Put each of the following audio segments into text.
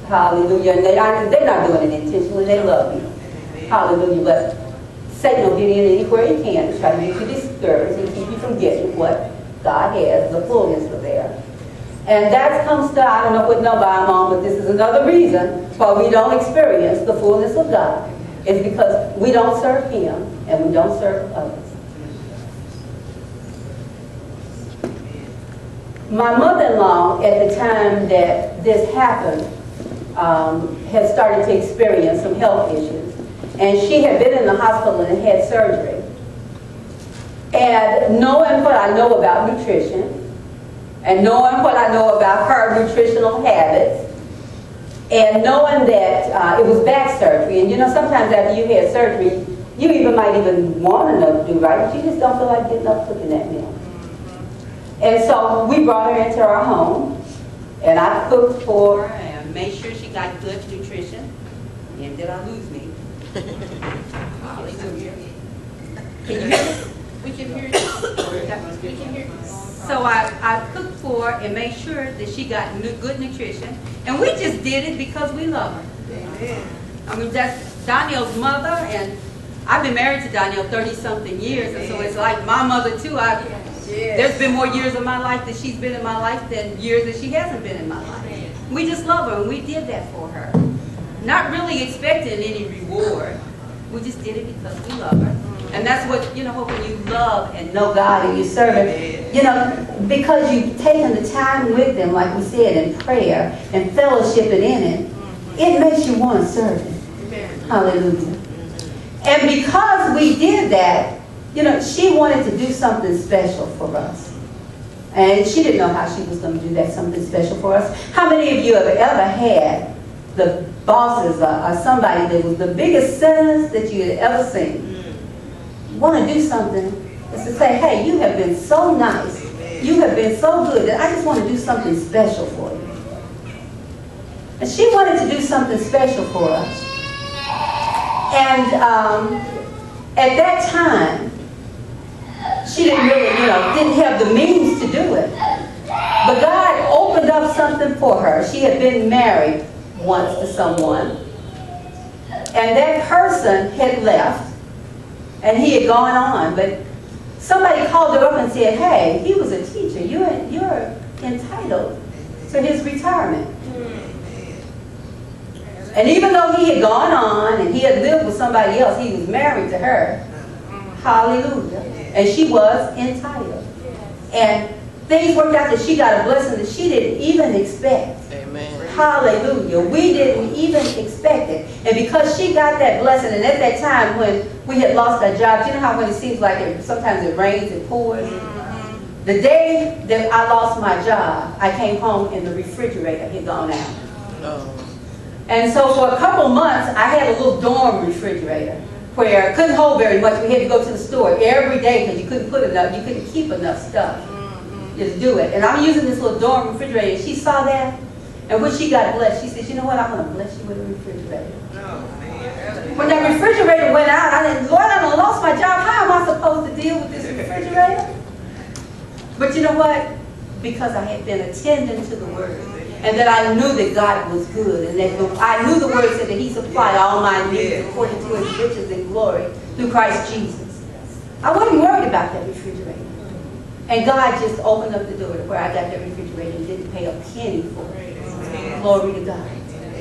Hallelujah. And they're not doing it intentionally. They love me. Hallelujah. But Satan will get in anywhere he can to try to get you discouraged and keep you from getting what God has, the fullness of there. And that comes to, I don't know what number I'm on, but this is another reason why we don't experience the fullness of God. It's because we don't serve Him and we don't serve others. My mother-in-law, at the time that this happened, had started to experience some health issues. And she had been in the hospital and had surgery. And knowing what I know about nutrition, and knowing what I know about her nutritional habits, and knowing that it was back surgery, and you know, sometimes after you had surgery, you might even want to know to do right, but you just don't feel like getting up cooking that meal. And so we brought her into our home, and I cooked for her and made sure she got good nutrition. And did I lose me? Hallelujah. Can you hear me? We can hear you. We can hear you. So I cooked for her and made sure that she got good nutrition. And we just did it because we love her. Amen. I mean, that's Danielle's mother, and I've been married to Danielle 30-something years, and so it's like my mother too. There's been more years of my life that she's been in my life than years that she hasn't been in my life. We just love her, and we did that for her. Not really expecting any reward. We just did it because we love her. And that's what, you know, when you love and know God and you serve Him, you know, because you've taken the time with Him, like we said, in prayer and fellowshipping in it, it makes you want to serve Him. Hallelujah. And because we did that, you know, she wanted to do something special for us. And she didn't know how she was going to do that, something special for us. How many of you have ever had the bosses or somebody that was the biggest sinners that you had ever seen want to do something? Is to say, hey, you have been so nice, you have been so good that I just want to do something special for you. And she wanted to do something special for us. And at that time, she didn't really, didn't have the means to do it. But God opened up something for her. She had been married once to someone, and that person had left, and he had gone on, but somebody called her up and said, hey, he was a teacher. You're entitled to his retirement. And even though he had gone on and he had lived with somebody else, he was married to her. Hallelujah. And she was entitled. And things worked out that she got a blessing that she didn't even expect. Amen. Hallelujah. We didn't even expect it. And because she got that blessing, and at that time when we had lost our jobs, you know how when it seems like sometimes it rains, it pours? Mm-hmm. The day that I lost my job, I came home and the refrigerator had gone out. Oh. And so for a couple months, I had a little dorm refrigerator where it couldn't hold very much. We had to go to the store every day because you couldn't put enough, you couldn't keep enough stuff to do it. And I'm using this little dorm refrigerator. And she saw that, and when she got blessed, she said, you know what, I'm going to bless you with a refrigerator. When that refrigerator went out, I said, Lord, I lost my job. How am I supposed to deal with this refrigerator? But you know what? Because I had been attending to the Word, and that I knew that God was good, and that I knew the Word said that He supplied all my needs according to His riches and glory through Christ Jesus. I wasn't worried about that refrigerator. And God just opened up the door to where I got that refrigerator and didn't pay a penny for it. Glory to God.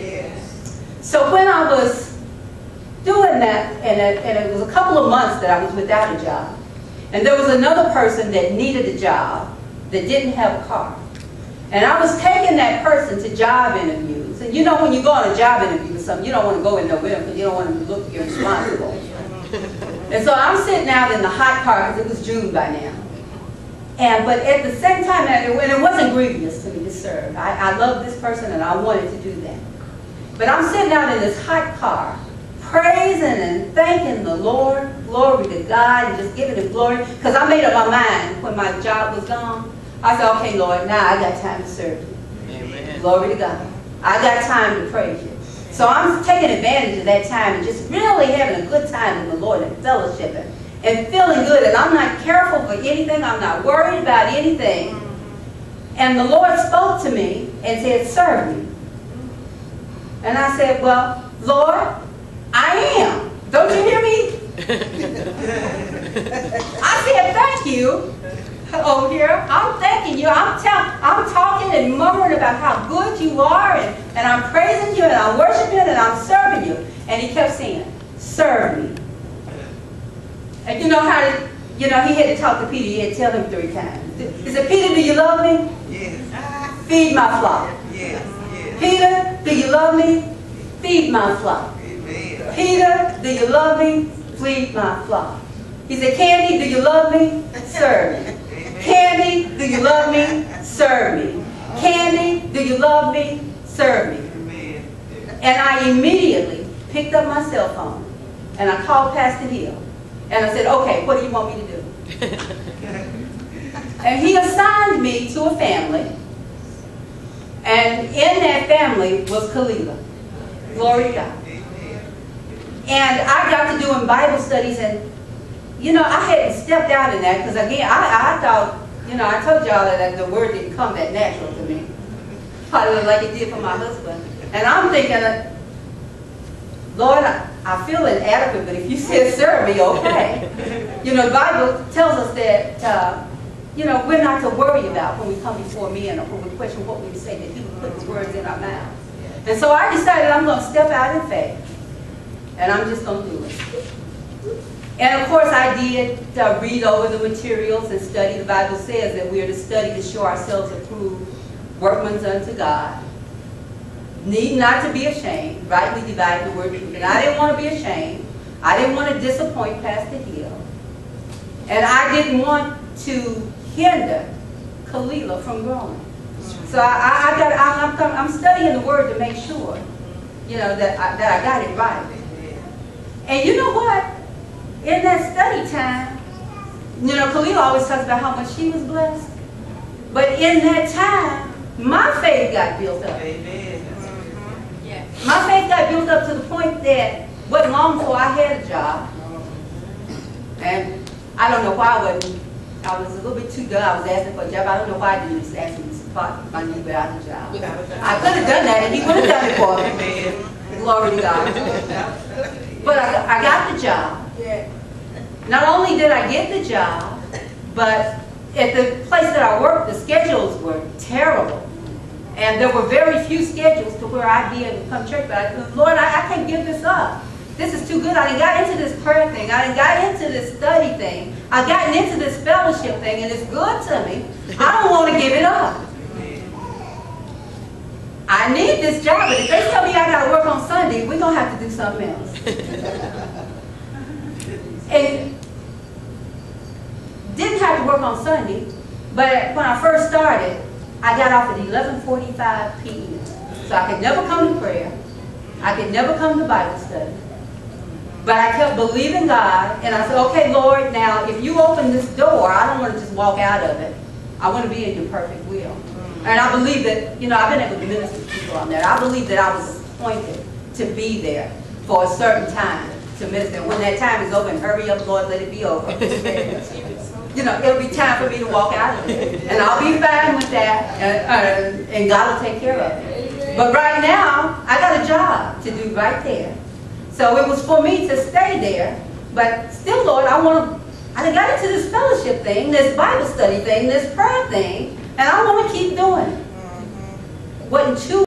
So when I was doing that, and it was a couple of months that I was without a job, and there was another person that needed a job that didn't have a car. And I was taking that person to job interviews. And you know when you go on a job interview or something, you don't want to go in there with them because you don't want them to look irresponsible. And so I'm sitting out in the hot car because it was June by now. But at the same time, and it wasn't grievous to me to serve. I loved this person and I wanted to do that. But I'm sitting out in this hot car, praising and thanking the Lord, glory to God, and just giving Him glory. Because I made up my mind when my job was gone. I said, okay, Lord, now I got time to serve You. Amen. Glory to God. I got time to praise You. So I'm taking advantage of that time and just really having a good time in the Lord and fellowshipping and feeling good. And I'm not careful for anything. I'm not worried about anything. And the Lord spoke to me and said, serve Me. And I said, well, Lord, I am. Don't you hear me? I said, thank you. Over here, I'm thanking you. I'm talking and murmuring about how good you are, and I'm praising you, and I'm worshiping, and I'm serving you. And he kept saying, serve me. And you know how, he had to talk to Peter. He had to tell him 3 times. He said, Peter, do you love me? Yes. Feed my flock. Yes. Yes. Peter, do you love me? Feed my flock. Amen. Peter, do you love me? Feed my flock. He said, Candy, do you love me? Serve me. Candy, do you love me? Serve me. Candy, do you love me? Serve me. Amen. And I immediately picked up my cell phone and I called Pastor Hill. And I said, okay, what do you want me to do? And he assigned me to a family. And in that family was Kalila. Glory to God. And I got to doing Bible studies, and I hadn't stepped out in that because, again, I thought, I told y'all that the word didn't come that natural to me. Probably like it did for my husband. And I'm thinking, Lord, I feel inadequate, but if you said serve me, okay. The Bible tells us that, we're not to worry about when we come before me and when we question what we say, that he will put the words in our mouth. And so I decided I'm going to step out in faith. And I'm just going to do it. And of course I did read over the materials and study. The Bible says that we are to study to show ourselves approved, workmen unto God. Need not to be ashamed, rightly dividing the word of truth. And I didn't want to be ashamed. I didn't want to disappoint Pastor Hill. And I didn't want to hinder Kalila from growing. So I'm studying the word to make sure, that I got it right. And you know what? In that study time, Kalila always talks about how much she was blessed. But in that time, my faith got built up. Amen. My faith got built up to the point that wasn't long before I had a job. And I don't know why I was a little bit too dumb. I was asking for a job. I don't know why I didn't just ask him to support my need without a job. I could have done that and he would have done it for me. Glory to God. But I got the job. Not only did I get the job, but at the place that I worked, the schedules were terrible. And there were very few schedules to where I'd be able to come to church. But I said, Lord, I can't give this up. This is too good. I done got into this prayer thing. I done got into this study thing. I've gotten into this fellowship thing, and it's good to me. I don't want to give it up. I need this job, but if they tell me I got to work on Sunday, we're going to have to do something else. And didn't have to work on Sunday, but when I first started, I got off at 11:45 p.m. So I could never come to prayer. I could never come to Bible study. But I kept believing God, and I said, okay, Lord, now if you open this door, I don't want to just walk out of it. I want to be in your perfect will. And I believe that, I've been able to minister to people on that. I believe that I was appointed to be there for a certain time to minister. When that time is over, and hurry up, Lord, let it be over. It'll be time for me to walk out of it. And I'll be fine with that, and God will take care of it. But right now, I got a job to do right there. So it was for me to stay there. But still, Lord, I got into this fellowship thing, this Bible study thing, this prayer thing, and I want to keep doing it. Wasn't too